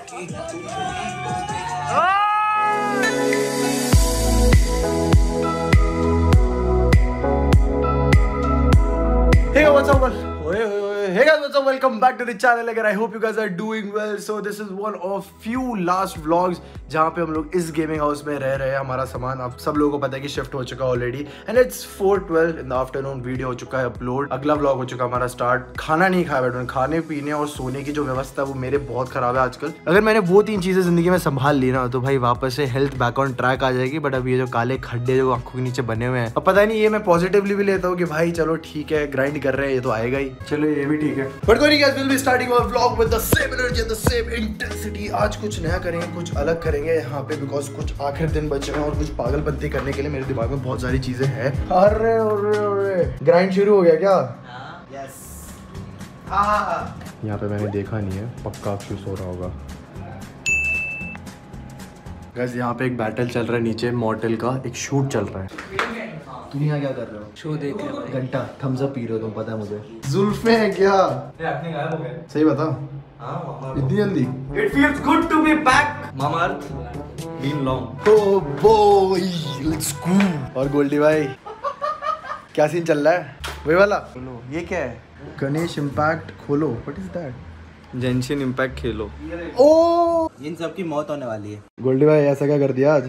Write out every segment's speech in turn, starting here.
Hey, what's up? Hey guys, what's up? Welcome back to the channel again. I hope you guys are doing well. So this is one of few last vlogs जहाँ पे हम लोग इस gaming house में रह रहे हैं. हमारा सामान आप सब लोगों को पता है कि शिफ्ट हो चुका है already and it's 4:12 in the afternoon. Video हो चुका है अपलोड. अगला व्लॉग हो चुका हमारा स्टार्ट. खाना नहीं खाया बैठे. खाने पीने और सोने की जो व्यवस्था है वो मेरे बहुत खराब है आजकल. अगर मैंने वो 3 चीजें जिंदगी में संभाल ली ना तो भाई वापस से हेल्थ बैक ऑन ट्रैक आ जाएगी. बट अब ये जो काले खड्डे जो आंखों के नीचे बने हुए हैं, अब पता नहीं ये मैं पॉजिटिवली भी लेता हूँ कि भाई चलो ठीक है ग्राइंड कर रहे हैं, ये तो आएगा ही. चलो ये भी ठीक है. बट कोई नहीं guys, we'll be starting our vlog with the same energy and the same intensity. आज कुछ नया करेंगे, कुछ अलग करेंगे यहाँ पे बिकॉज कुछ आखिर दिन बचे हैं और कुछ पागलपंती करने के लिए मेरे दिमाग में बहुत सारी चीजें हैं. अरे ग्राइंड शुरू हो गया क्या? यस. यहाँ पे मैंने देखा नहीं है, पक्का क्यों सो रहा होगा. गाइस यहाँ पे एक बैटल चल रहा है नीचे, मॉर्टल का एक शूट चल रहा है. तुम यहाँ क्या कर रहे हो? शो देख रहे हो. घंटा थम्स अप पी रहे हो तुम, पता है मुझे. जुल्फे हैं क्या? अपने गायब हो गए. सही बता. इतनी जल्दी? It feels good to be back. Mamaearth. Been long. Oh boy, let's go. और गोल्डी भाई क्या सीन चल रहा है? वही वाला. ये क्या है? गणेश इम्पैक्ट खोलो. What is that? Genshin impact खेलो. ओ इन सब की मौत होने वाली है. गोल्डी भाई ऐसा क्या कर दिया आज?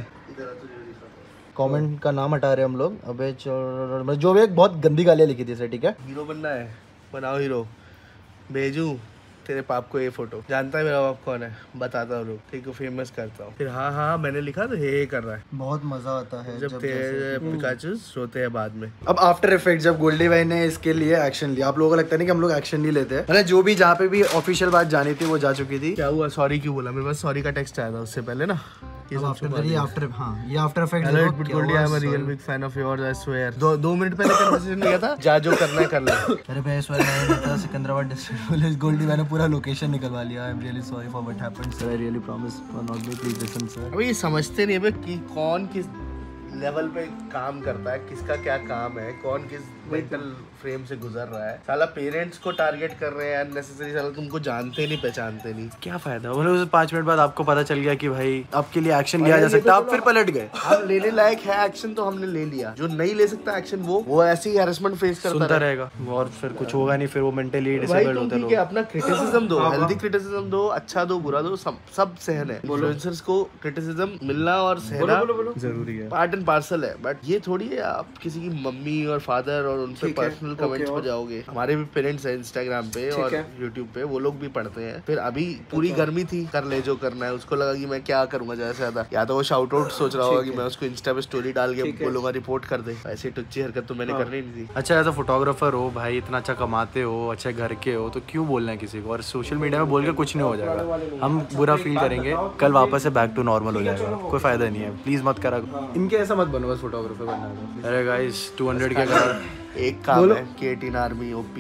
कमेंट का नाम हटा रहे हम लोग. अबे जो भी एक बहुत गंदी गालियाँ लिखी थी सर. ठीक है, हीरो बनना है, बनाओ हीरो. भेजू तेरे पाप को ये फोटो. जानता है मेरा बाप कौन है? बताता हूँ. ठीक है, फेमस करता हूँ. फिर हाँ हाँ मैंने लिखा तो हे कर रहा है. बहुत मजा आता है जब तेरे पिकाचू सोते हैं बाद में. अब आफ्टर इफेक्ट जब गोल्डी भाई ने इसके लिए एक्शन लिया, आप लोगों को लगता नहीं कि हम लोग एक्शन नहीं लेते हैं. मैंने जो भी जहाँ पे भी ऑफिशियल बात जानी थी वो जा चुकी थी. क्या हुआ? सॉरी क्यों बोला? मेरे पास सॉरी का टेक्स्ट आया था उससे पहले ना. ये after effect. Goldie I am a real big fan of yours, I swear. 2 minute पहले कन्वर्सेशन लिया था. जा जो करना है कर ले. अरे भाई इस बार मैं सिकंदराबाद डिस्ट्रिक्ट पुलिस गोल्डी मैंने पूरा लोकेशन निकलवा लिया. I am really sorry for what happened sir. I really promise for not be please listen sir. अबे ये समझते नहीं है कि कौन किस लेवल पे काम करता है, किसका क्या काम है, कौन किस मेंटल फ्रेम से गुजर रहा है. साला पेरेंट्स को टारगेट कर रहे हैं अननेसेसरी. साला तुमको जानते नहीं पहचानते नहीं, क्या फायदा? बोले 5 मिनट बाद आपको पता चल गया कि भाई आपके लिए एक्शन लिया जा सकता है, आप फिर पलट गए. अब लेने लायक है एक्शन तो हमने ले लिया. जो नहीं ले सकता एक्शन वो ऐसे ही हैरेसमेंट फेस करता रहेगा और फिर कुछ होगा नहीं. फिर वो मेंटली डिसेबल्ड होते हैं. अपना क्रिटिसिज्म दो, हेल्दी क्रिटिसिज्म दो, अच्छा दो बुरा दो, सब सहन है. इन्फ्लुएंसर्स को क्रिटिसिज्म मिलना और सहना जरूरी है, पार्ट एंड पार्सल है. बट ये थोड़ी है आप किसी की मम्मी और फादर और उन पे पर्सनल कमेंट्स पे जाओगे. हमारे भी पेरेंट्स हैं इंस्टाग्राम पे और यूट्यूब पे, वो लोग भी पढ़ते हैं. फिर अभी पूरी गर्मी थी, कर ले जो करना है. उसको लगा कि मैं क्या करूंगा ज्यादा से ज्यादा. या तो वो शाउट आउट सोच रहा होगा कि मैं उसको इंस्टा पे स्टोरी डाल के बोलूंगा रिपोर्ट कर दे. ऐसी टुच्ची हरकत तो मैंने करनी नहीं थी. अच्छा एज अ फोटोग्राफर हो भाई, इतना अच्छा कमाते हो, अच्छे घर के हो, तो क्यों बोलना है किसी को? और सोशल मीडिया में बोल के कुछ नहीं हो जाएगा. हम बुरा फील करेंगे, कल वापस से बैक टू नॉर्मल हो जाएगा. कोई फायदा नहीं है. प्लीज मत करा. इनके ऐसा मत बनो बस फोटोग्राफर बनना. अरे गाइस 200 के अगर एक काम है K18 आर्मी ओपी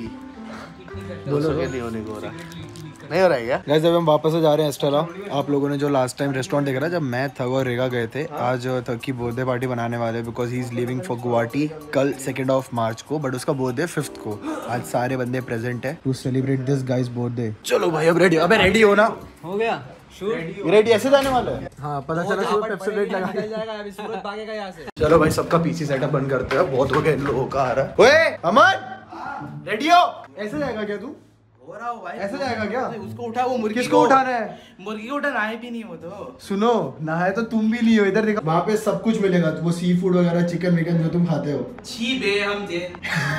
बोलो के नहीं होने को हो रहा. नहीं हो रहा है क्या? गाइस जब हम वापस से जा रहे हैं एस्टेला, आप लोगों ने जो लास्ट टाइम रेस्टोरेंट देखा था जब मैं थग और रेगा गए थे, आज थग की बर्थडे पार्टी बनाने वाले because he is living for Guwahati कल 2 मार्च को. बट उसका बर्थडे 5 को. आज सारे बंदे प्रेजेंट है to celebrate this guys birthday. चलो भाई अब रेडी. अबे रेडी हो ना? हो गया. रेडी ऐसे जाने वाला है. हाँ पता चला पेप्सोडेंट लगा जाएगा. अभी सूरज भागेगा यहाँ से. चलो भाई सबका पीसी सेटअप बंद करते हैं. बहुत हो गया इन लोगों का. आ रहा है. ओए अमन रेडी हो? ऐसे जाएगा क्या तू? हो रहा हो भाई. ऐसे जाएगा क्या? उसको उठा. वो मुर्गी किसको उठाना है? मुर्गी को उठा. नहाए भी नहीं हो तो सुनो. नहाए तो तुम भी नहीं हो. इधर देखो वहाँ पे सब कुछ मिलेगा. वो सी फूड वगैरह चिकन विकन जो तुम खाते हो. छी बे हम दे.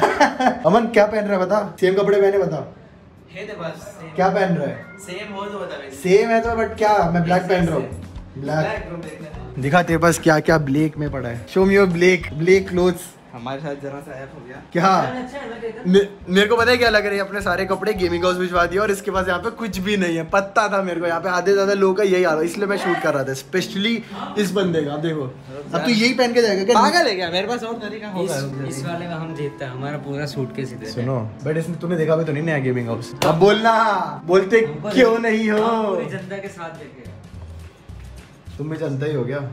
अमन क्या पहन रहा है बता? सेम कपड़े पहने बता. बस क्या पहन रहा है? सेम हो तो बता. सेम है तो बट क्या? मैं ब्लैक पहन रहा हूँ. ब्लैक दिखा तेरे पास क्या क्या ब्लैक में पड़ा है. Show me your black clothes. हमारे साथ जरा सा ऐप हो गया क्या? मेरे को पता है क्या लग रही है. अपने सारे कपड़े गेमिंग हाउस भिजवा दिया और इसके पास यहाँ पे कुछ भी नहीं है. पता था मेरे को यहाँ पे आधे ज्यादा लोगों का यही हाल है, इसलिए मैं शूट कर रहा था स्पेशली इस बंदे का. देखो अब तू यही पहन के जाएगा क्या? पागल है क्या? मेरे पास और तरीका होगा. इस वाले में हम जीतते हैं. हमारा पूरा सूट के सीधे. सुनो बट इसमें तूने देखा भी तो नहीं नया गेमिंग हाउस. अब बोलना. बोलते क्यों नहीं हो? पूरी जनता के साथ देखे. तुम भी जनता ही हो गया.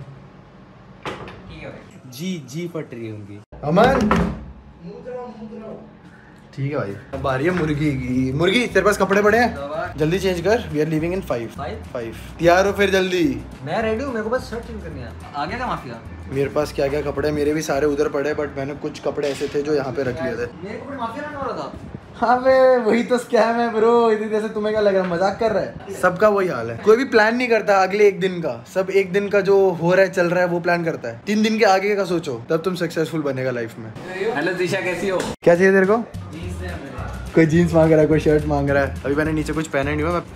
जी फट रही होंगी. अमन ठीक है भाई। अब आ रही है मुर्गी की। मुर्गी तेरे पास कपड़े पड़े हैं? जल्दी चेंज कर। वी आर लिविंग इन 5 तैयार हो फिर जल्दी। मैं रेडी हूँ, मेरे को बस शर्ट चेंज करनी है। आगे का माफिया। मेरे पास क्या क्या कपड़े, मेरे भी सारे उधर पड़े, बट मैंने कुछ कपड़े ऐसे थे जो यहाँ पे रख लिए थे। मेरे कपड़े माफिया ना हो रहा था। हाँ बे, वही तो स्कैम है ब्रो। इतनी देर से तुम्हें क्या लग रहा है, मजाक कर रहा है? सबका वही हाल है, कोई भी प्लान नहीं करता अगले एक दिन का। सब एक दिन का जो हो रहा है चल रहा है वो प्लान करता है। 3 दिन के आगे का सोचो, तब तुम सक्सेसफुल बनेगा लाइफ में। हेलो दिशा, कैसी हो? क्या चाहिए तेरे को? कोई जीन्स मांग रहा है, कोई शर्ट मांग रहा है। अभी मैंने नीचे कुछ पहना नहीं हुआ।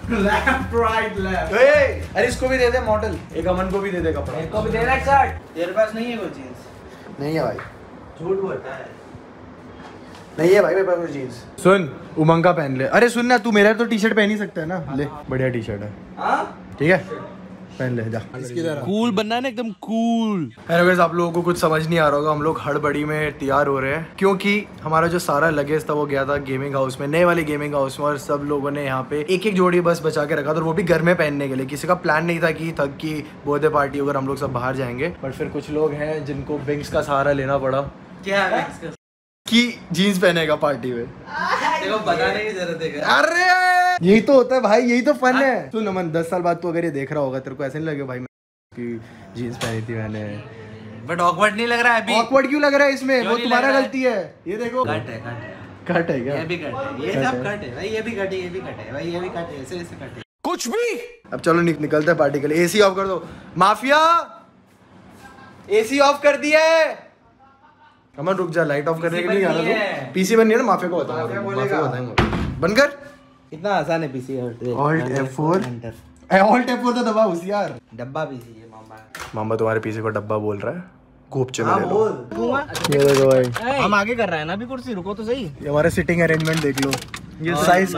अरे इसको भी दे दे मॉडल, एक अमन को भी दे दे कपड़ा। मेरे को भी दे रहा है शर्ट। तेरे पास नहीं है कोई जीन्स? नहीं है भाई, झूठ बोलता है। नहीं है भाई मेरे पास जीन्स। सुन, उमंग का पहन ले। अरे सुन ना, तू मेरा तो टी शर्ट पहन ही सकता है ना। ले, बढ़िया टी शर्ट है। ठीक है, पहन ले जा। इसकी तरह कूल बनना है ना, एकदम कूल। अरे गाइस, आप लोगों को कुछ समझ नहीं आ रहा होगा, हम लोग हड़बड़ी में तैयार हो रहे हैं क्योंकि हमारा जो सारा लगेज था वो गया था गेमिंग हाउस में, नए वाले गेमिंग हाउस में। और सब लोगों ने यहाँ पे एक एक जोड़ी बस बचा के रखा था, और वो भी घर में पहनने के लिए। किसी का प्लान नहीं था कि थक की बर्थडे पार्टी अगर हम लोग सब बाहर जाएंगे। पर फिर कुछ लोग हैं जिनको बिंग्स का सहारा लेना पड़ा। क्या है कि जीन्स पहनेगा पार्टी में। देखो, बताने की जरूरत है। अरे यही तो होता है भाई, यही तो फन है। सुन अमन, 10 साल बाद तो अगर ये देख रहा होगा, तेरे को ऐसे नहीं लगे भाई कि जीन्स पहनी थी मैंने? बट ऑकवर्ड नहीं लग रहा है अभी। ऑकवर्ड क्यों लग रहा है इसमें? वो तुम्हारा गलती है। ये देखो, कट है कट है क्या? ये भी कट है, ये सब कट है भाई। ये भी कट है, ये भी कट है भाई, ये भी कट है, ऐसे ऐसे कट है। कुछ भी। अब चलो निकलते हैं पार्टी के लिए। एसी ऑफ कर दो माफिया, एसी ऑफ कर दिया है। अमन रुक जा, लाइट ऑफ करने के लिए आना तो। पीसी बन नहीं है ना, माफिया को बताऊंगा। माफिया बताएंगे। बंद कर। इतना आसान है PC. Alt F4 Alt F4 तो दबा उस यार। डब्बा पीसी है मामा। मामा तुम्हारे पीसी को डब्बा बोल रहा है। गोपचे में हाँ ले लो। बोल। ये देखो भाई, हम आगे कर रहे हैं ना अभी। कुर्सी रुको तो सही। ये हमारा सिटिंग अरेंजमेंट देख लो। ये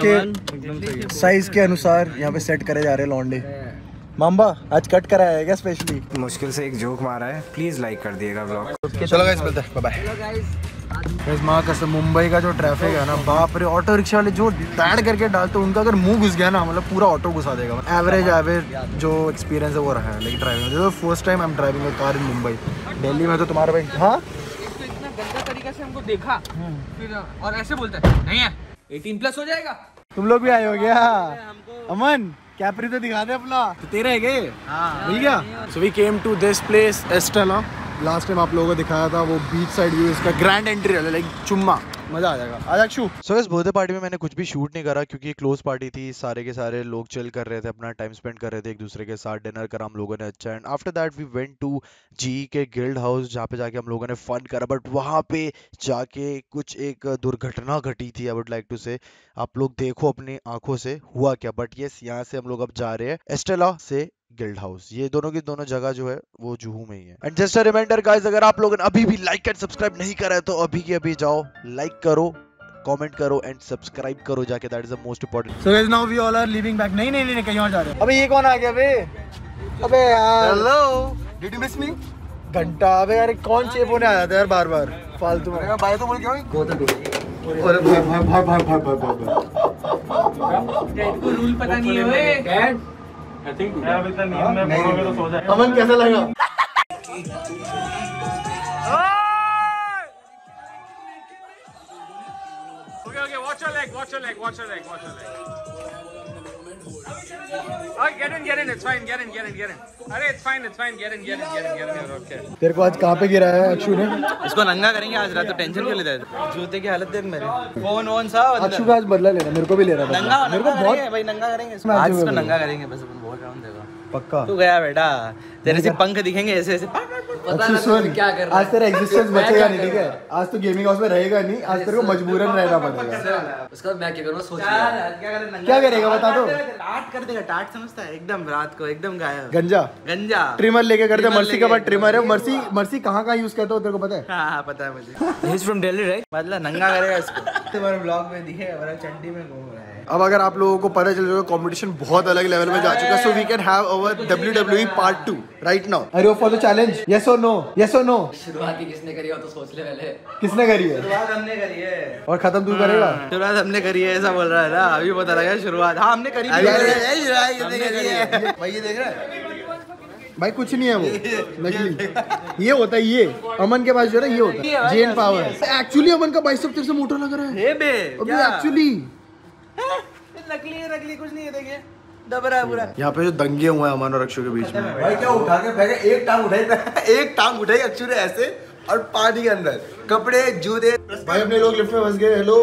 साइज के अनुसार यहाँ पे सेट करे जा रहे हैं लौंडे। मामा आज कट कराया है क्या स्पेशली? मुश्किल से एक जोक मारा है, प्लीज लाइक कर दिएगा ब्लॉग। चलो गाइस, मिलते हैं, बाय बाय। गाइस माँ कसम, मुंबई का जो ट्रैफिक है ना, बाप रे। ऑटो रिक्शा वाले जो टैड करके डालते हैं, उनका अगर मुंह घुस गया ना, मतलब पूरा ऑटो घुसा देगा। एवरेज जो एक्सपीरियंस है वो रहा है लेकिन ड्राइविंग में। First time I am driving a car in Mumbai. Delhi में तो तुम्हारा भाई। हाँ, इतना गंदा तरीका से हमको देखा, फिर और ऐसे बोलता है नहीं है 18+ हो जाएगा। तुम लोग भी आए हो क्या? अमन कैपरी तो दिखा दे अपना। तो तेरा है क्या? मिल गया। So we came to this place Estella. Last time आप लोगों को दिखाया था वो बीच साइड व्यू। इसका ग्रैंड एंट्री है, लाइक चुम्मा, मजा आ जाएगा। आजा शू। सो इस बर्थडे पार्टी में मैंने कुछ भी शूट नहीं करा क्योंकि क्लोज पार्टी थी। सारे के सारे लोग चिल कर रहे थे, अपना टाइम स्पेंड कर रहे थे एक दूसरे के साथ। डिनर करा हम लोगों ने अच्छा। And after that we went to G K gild house, जहाँ पे जाके हम लोगों ने फन करा। बट वहाँ पे जाके कुछ एक दुर्घटना घटी थी। आई वुड लाइक टू से, आप लोग देखो अपनी आंखों से हुआ क्या। बट यस, यहाँ से हम लोग अब जा रहे हैं एस्टेला से गिल्ड हाउस। ये दोनों की दोनों जगह जो है वो जुहू में ही है। And just a reminder guys, अगर आप लोगों ने अभी भी लाइक एंड सब्सक्राइब नहीं करा है तो अभी के अभी जाओ, लाइक करो, कमेंट करो एंड सब्सक्राइब करो जाके। That is the most important. So guys now we all are leaving back. नहीं कहीं और जा रहे हैं। अबे ये कौन आ गया बे? अबे यार, hello, did you miss me? घंटा। अबे यार कौन चेप होने आया था यार बार बार फालतू में। भाई तो बोल क्या हुई? अरे भाई को रूल पता नहीं है ओए। आई थिंक अभी तक नींद में पड़ोगे तो सो जाए। अमन कैसा लगा? Okay, watch your leg. Oh, get in. It's fine. Get in. अरे it's fine. Get in. Okay. तेरे को आज कहाँ पे गिरा है अक्षु ने? इसको नंगा करेंगे आज रात। तो टेंशन क्यों लेता है? जूते की हालत देख मेरे। फोन वोन सा अक्षु का आज बदला लेना, मेरे को भी लेना था। नंगा मेरे को बहुत भाई नंगा करेंगे इसको। मैं आज आज इसको भी नंगा करेंगे बस। बोल रहा हूँ देखो। पक्का तू गया बेटा, तेरे से पंख दिखेंगे ऐसे ऐसे। अक्षु सुन, क्या कर रहा है? आज तेरा एग्जिस्टेंस बचेगा नहीं, ठीक है? आज तो गेमिंग हाउस में रहेगा नहीं। आज तेरे को मजबूरन रहना पड़ेगा। उसका मैं क्या करूँ? सोच क्या करेगा बता दो। टाट कर देगा। टाट समझता है एकदम रात को एकदम गायब। गंजा ट्रिमर लेके करते। मर्सी का बाद ट्रिमर है। मर्सी कहाँ यूज करते हो तेरे को पता है? हाँ पता है मुझे। He's from Delhi, right? मतलब नंगा करेगा इसको। तुम्हारे ब्लॉग में दिखे हमारा चड्डी में घूम रहा है। अब अगर आप लोगों को पता चल जाएगा कंपटीशन बहुत अलग लेवल में जा चुका है। So we can have our WWE part 2 right now. Are you for the challenge? Yes और नो? शुरुआत ही किसने करी हो तो सोच ले पहले। किसने करी है? शुरुआत हमने करी है और खत्म तू करेगा? शुरुआत हमने करी है ऐसा बोल रहा है ना। अभी पता लगा शुरुआत। हाँ हमने करी है। भाई ये देख रहा है? भाई कुछ नहीं है वो नकली। ये होता है ये अमन के पास जो है ना ये होता है जेन पावर। एक्चुअली अमन का बाइसेप तेरे से मोटा लग रहा है एक्चुअली। नकली है नकली कुछ नहीं है देखिए दब रहा है पूरा। यहाँ पे जो दंगे हुए हैं अमन और अक्षु के बीच में भाई क्या उठा के फेंका एक टांग उठाई अक्षु ने ऐसे और पानी के अंदर कपड़े जूते। भाई अपने लोग लिफ्ट में फंस गए। Hello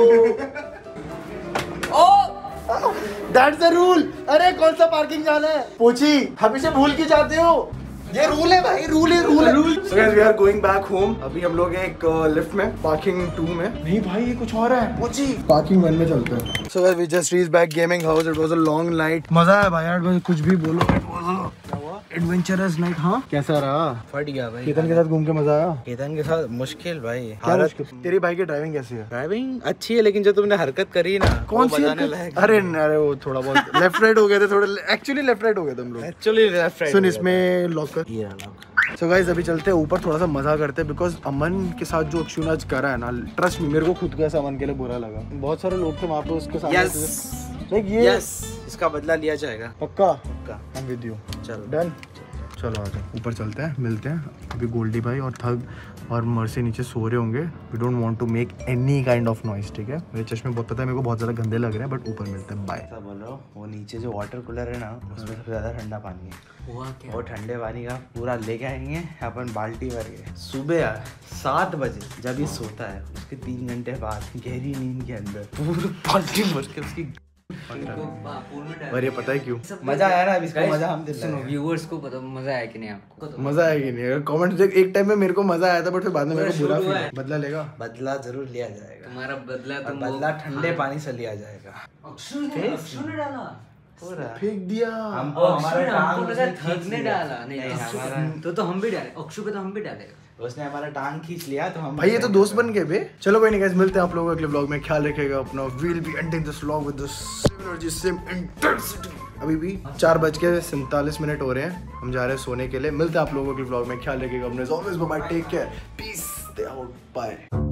that's the rule. अरे कौन सा पार्किंग जाना है पूछी हमेशा भूल के जाते हो। ये रूल है भाई रूल है। So guys we are going back home। अभी हम लोग हैं एक लिफ्ट में पार्किंग 2 में। नहीं भाई ये कुछ और है पूछी पार्किंग 1 में चलते हैं। So guys we just reached back gaming house। It was a long night। मजा आया भाई यार कुछ भी बोलो। Adventurous night. हाँ कैसा रहा? फट गया भाई। केतन के साथ घूम के मजा आया? केतन के साथ मुश्किल भाई। क्या मुश्किल? तेरी भाई की ड्राइविंग कैसी है? ड्राइविंग अच्छी है लेकिन जो तुमने हरकत करी ना कौन सी? अरे वो थोड़ा बहुत लेफ्ट राइट हो गए थे थोड़े। एक्चुअली लेफ्ट राइट हो गए थे हम लोग। Actually left right. सुन इसमें लॉक कर। ये रहा। सो गाइस अभी चलते हैं ऊपर थोड़ा सा मजा करते हैं बिकॉज अमन के साथ जो अक्षु ने आज करा है ना ट्रस्ट मी मेरे को खुद को ऐसा अमन के लिए बुरा लगा। बहुत सारे लोग थे वहाँ पे उसके साथ। इसका बदला लिया जाएगा पक्का। पक्का विद यू। चलो डन। चलो आ जाओ ऊपर चलते हैं मिलते हैं। अभी गोल्डी भाई और थग और मर्सी नीचे सो रहे होंगे। We don't want to make any kind of noise ठीक है। मेरे चश्मे बहुत पता है मेरे को बहुत ज़्यादा गंदे लग रहे हैं बट ऊपर मिलते हैं। बाय। ऐसा बोल रहा हूँ वो नीचे जो वाटर कूलर है ना उसमें सबसे ज़्यादा ठंडा पानी है। वो ठंडे पानी का पूरा लेके आएंगे अपन बाल्टी भर के। सुबह 7 बजे जब ये सोता है उसके 3 घंटे बाद गहरी नींद के अंदर पूरी बाल्टी भर के उसकी। और ये पता है क्यों मजा आया ना? अब इसका मजा हम सुनो व्यूअर्स को पता मजा आया कि नहीं आपको? मजा आएगी नहीं। कमेंट देख एक टाइम में मेरे को मजा आया था बट फिर बाद में मेरे को बुरा फील। बदला लेगा? बदला जरूर लिया जाएगा। तुम्हारा बदला तुम बदला ठंडे पानी से लिया जाएगा। अक्षु ने डाला फेंक दिया हमको हमको लगा थग ने डाला। नहीं हमारा तो हम भी डाले अक्षु पे तो हम भी डालेगा। उसने हमारा टांग खींच लिया तो हम भाई ये तो दोस्त बन गए बे। चलो कोई नहीं गाइस मिलते हैं आप लोगों को अगले व्लॉग में। ख्याल रखिएगा अपना। We'll be ending this vlog with the same energy same intensity. अभी भी 4:47 हो रहे हैं। हम जा रहे हैं सोने के लिए। मिलते हैं आप लोगों को अगले व्लॉग में। ख्याल रखिएगा अपने। Always bye take care peace stay out bye.